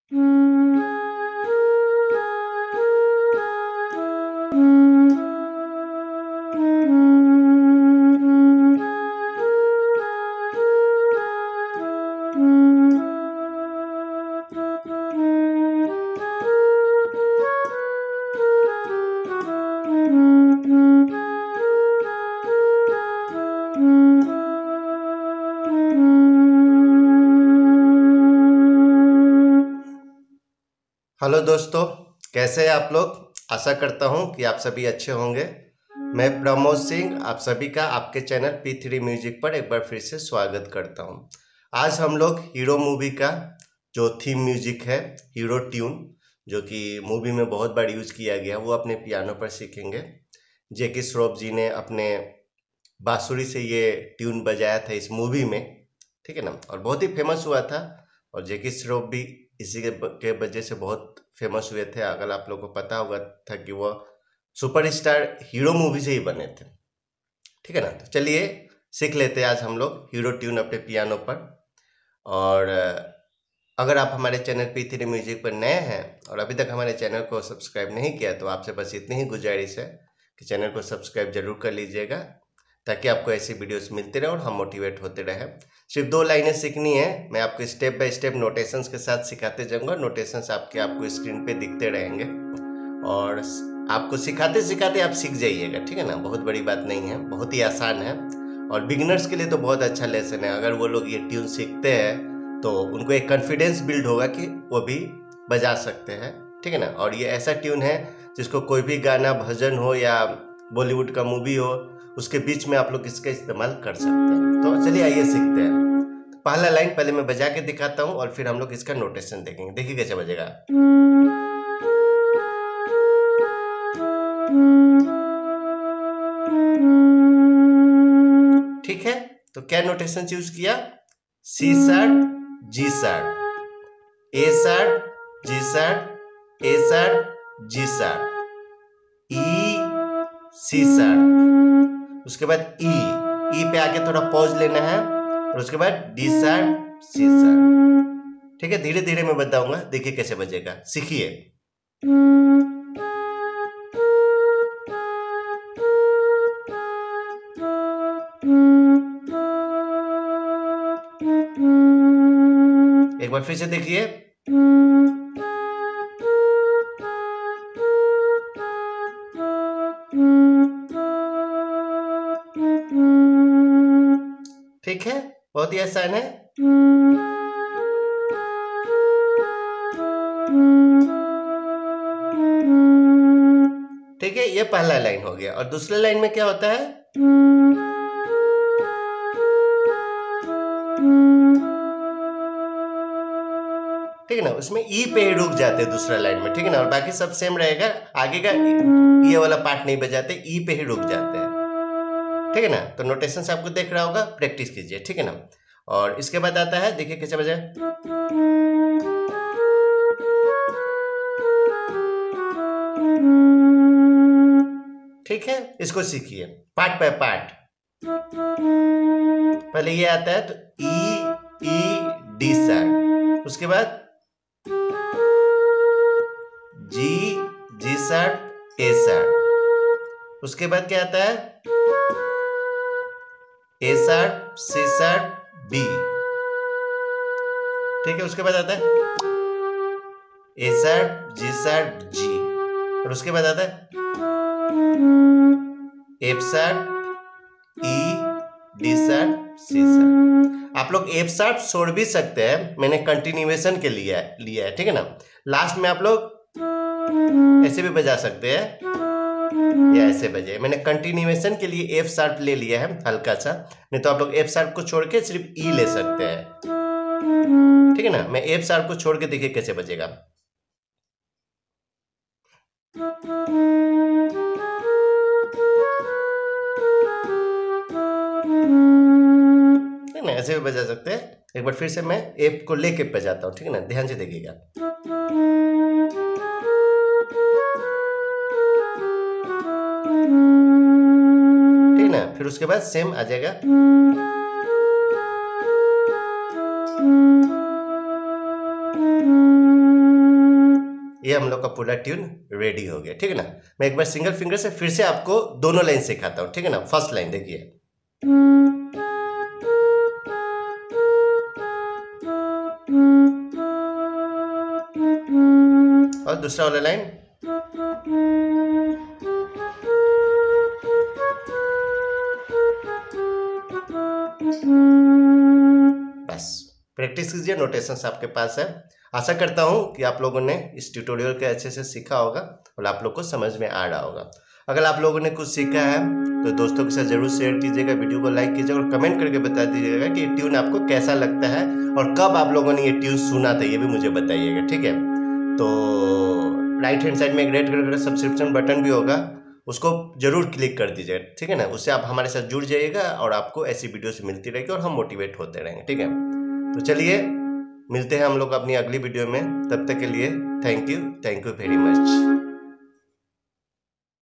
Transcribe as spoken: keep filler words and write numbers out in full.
Hello दोस्तों, कैसे हैं आप लोग। आशा करता हूं कि आप सभी अच्छे होंगे। मैं प्रमोद सिंह आप सभी का आपके चैनल पी थ्री म्यूजिक पर एक बार फिर से स्वागत करता हूं। आज हम लोग हीरो मूवी का जो थीम म्यूजिक है, हीरो ट्यून, जो कि मूवी में बहुत बार यूज किया गया, वो अपने पियानो पर सीखेंगे। जेकी श्रॉफ जी ने अपने बांसुरी से ये ट्यून बजाया था इस मूवी में, ठीक है ना, और बहुत ही फेमस हुआ था। और जेकी श्रॉफ भी इसी के के वजह से बहुत फेमस हुए थे। अगर आप लोगों को पता होगा था कि वो सुपरस्टार हीरो मूवी से ही बने थे, ठीक है ना। तो चलिए सीख लेते हैं आज हम लोग हीरो ट्यून अपने पियानो पर। और अगर आप हमारे चैनल पी थ्री म्यूजिक पर नए हैं और अभी तक हमारे चैनल को सब्सक्राइब नहीं किया, तो आपसे बस इतनी ही गुजारिश है कि चैनल को सब्सक्राइब जरूर कर लीजिएगा, ताकि आपको ऐसी वीडियोस मिलती रहे और हम मोटिवेट होते रहे। सिर्फ दो लाइनें सीखनी है, मैं आपको स्टेप बाय स्टेप नोटेशंस के साथ सिखाते जाऊंगा। नोटेशंस आपके आपको स्क्रीन पे दिखते रहेंगे और आपको सिखाते सिखाते आप सीख जाइएगा, ठीक है ना। बहुत बड़ी बात नहीं है, बहुत ही आसान है और बिगिनर्स के लिए तो बहुत अच्छा लेसन है। अगर वो लोग ये ट्यून सीखते हैं तो उनको एक कॉन्फिडेंस बिल्ड होगा कि वो भी बजा सकते हैं, ठीक है ना। और ये ऐसा ट्यून है जिसको कोई भी गाना, भजन हो या बॉलीवुड का मूवी हो, उसके बीच में आप लोग इसका इस्तेमाल कर सकते हैं। तो चलिए आइए सीखते हैं। तो पहला लाइन पहले मैं बजा के दिखाता हूँ और फिर हम लोग इसका नोटेशन देखेंगे। देखिए कैसे बजेगा। ठीक है, तो क्या नोटेशन यूज किया? C sharp, G sharp, A sharp, G sharp, A sharp, G sharp, E, C sharp, उसके बाद ई, ई पे आके थोड़ा पॉज लेना है और उसके बाद डी शार्प, सी शार्प। ठीक है, धीरे धीरे मैं बताऊंगा, देखिए कैसे बजेगा, सीखिए। एक बार फिर से देखिए। ठीक है, बहुत ही आसान है। ठीक है, ये पहला लाइन हो गया। और दूसरे लाइन में क्या होता है? ठीक है ना, उसमें ई पे ही रुक जाते हैं दूसरा लाइन में, ठीक है ना। और बाकी सब सेम रहेगा, आगे का ये वाला पार्ट नहीं बजाते, ई पे ही रुक जाते हैं, ठीक है ना। तो नोटेशन से आपको देख रहा होगा, प्रैक्टिस कीजिए, ठीक है ना। और इसके बाद आता है, देखिए कैसे बजाए। ठीक है, इसको सीखिए पार्ट बाय पार्ट। पहले ये आता है तो ई, ई, डी शार्प, उसके बाद जी, जी शार्प, ए शार्प, उसके बाद क्या आता है? A sharp, C sharp, B, ठीक है। उसके बाद आता है ए शार्प, जी शार्प, जी, और उसके बाद आता है F sharp, E, D sharp, C sharp. आप लोग एफ शार्प छोड़ भी सकते हैं, मैंने कंटिन्यूएशन के लिए लिया है, ठीक है ना। लास्ट में आप लोग ऐसे भी बजा सकते हैं या ऐसे बजे, मैंने कंटिन्यूएशन के लिए एफ शार्प ले लिया है हल्का सा। नहीं तो आप लोग एफ शार्प को छोड़ के सिर्फ ई ले सकते हैं, ठीक है ना। मैं एफ शार्प को छोड़ के देखिए कैसे बजेगा। ठीक है ना, ऐसे भी बजा सकते हैं। एक बार फिर से मैं एफ को लेके बजाता हूँ, ठीक है ना, ध्यान से देखिएगा। ठीक है ना, फिर उसके बाद सेम आ जाएगा। ये हम लोग का पूरा ट्यून रेडी हो गया, ठीक है ना। मैं एक बार सिंगल फिंगर से फिर से आपको दोनों लाइन सिखाता हूँ, ठीक है ना। फर्स्ट लाइन देखिए, और दूसरा वाला लाइन, बस प्रैक्टिस कीजिए, नोटेशंस आपके पास है। आशा करता हूं कि आप लोगों ने इस ट्यूटोरियल के अच्छे से सीखा होगा और आप लोग को समझ में आ रहा होगा। अगर आप लोगों ने कुछ सीखा है तो दोस्तों के साथ जरूर शेयर कीजिएगा, वीडियो को लाइक कीजिएगा और कमेंट करके बता दीजिएगा कि ये ट्यून आपको कैसा लगता है और कब आप लोगों ने ये ट्यून सुना था, ये भी मुझे बताइएगा, ठीक है। तो राइट हैंड साइड में एक रेड कलर का सब्सक्रिप्शन बटन भी होगा, उसको जरूर क्लिक कर दीजिएगा, ठीक है ना। उससे आप हमारे साथ जुड़ जाइएगा और आपको ऐसी वीडियोस मिलती रहेगी और हम मोटिवेट होते रहेंगे, ठीक है। तो चलिए मिलते हैं हम लोग अपनी अगली वीडियो में, तब तक के लिए thank you thank you very much.